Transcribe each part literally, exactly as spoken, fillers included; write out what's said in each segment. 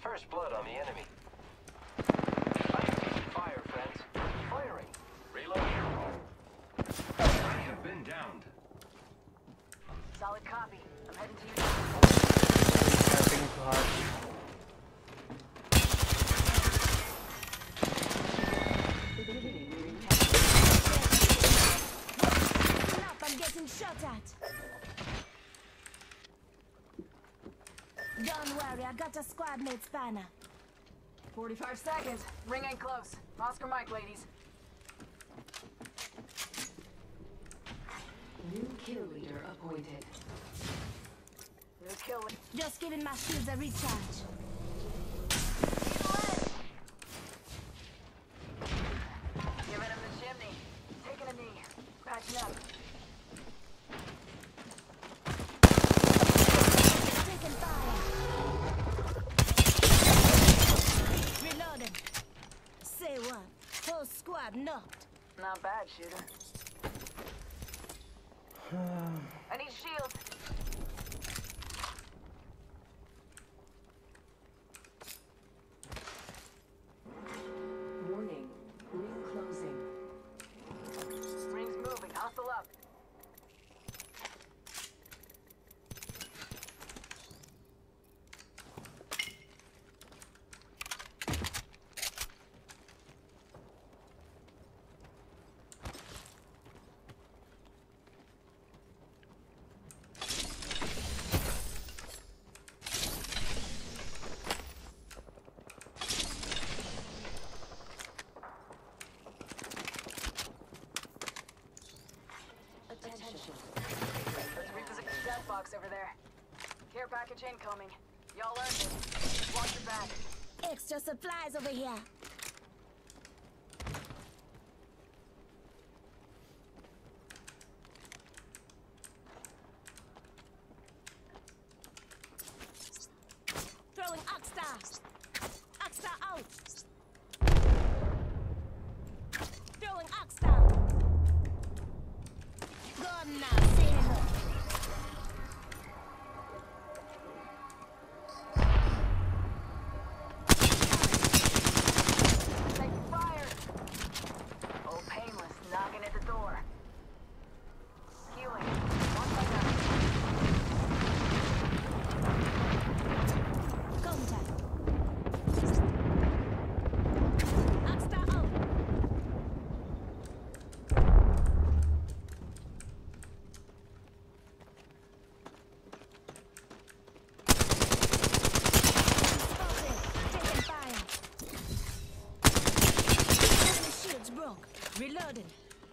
First blood on the enemy. I am taking fire, friends. Firing. Reload. I have been downed. Solid copy. I'm heading to you. Fighting too hard. I'm getting shot at. Don't worry, I got a squad mate spanner. forty-five seconds. Ring ain't close. Oscar Mike, ladies. New kill leader appointed. New kill leader. Just giving my shields a recharge. Giving him the chimney. Taking a knee. Patching up. Taking fire. Reloading. Say what? Whole squad knocked. Not bad, shooter. I need shields. Warning. Ring closing. Ring's moving. Hustle up. Attention. Let's reposition the death box over there. Care package incoming. Y'all earned it. Watch your back. Extra supplies over here. Throwing Oxstar. Oxstar out. Throwing Oxstar. Gone now. Say hello. Taking fire. Oh, painless. Knocking at the door. Healing. One by one. Contact. Oxstar out. Spotted. Taking fire. Enemy shields broke. Reloading.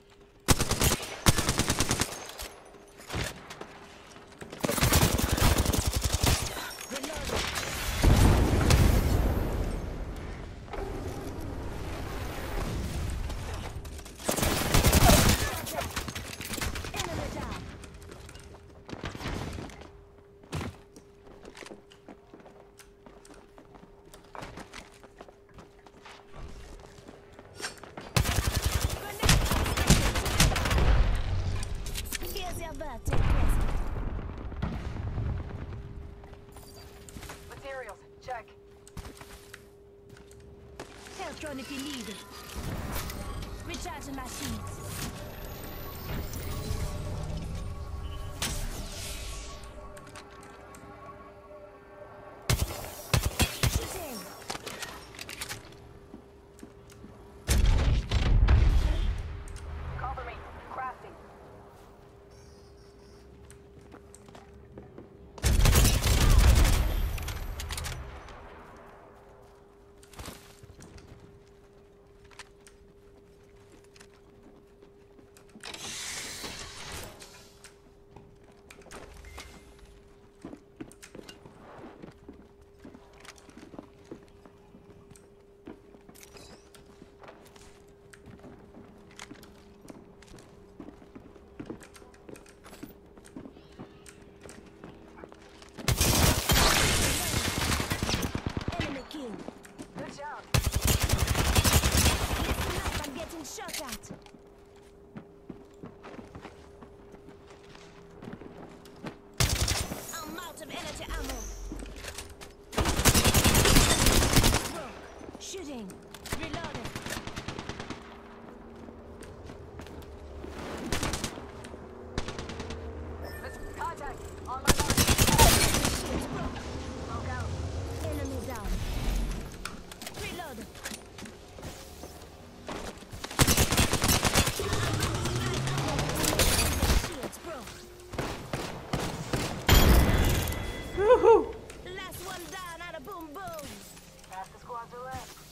Reloading. Enemy down. Here's your birthday present. Materials. Check. Health run if you need it. Recharging my shields. Shooting. Cover me. Crafting. Shields broke. Smoke out. Enemy down. Reload. Shields broke. Woohoo! Last one down. Out of boom boom. Half the squads are left.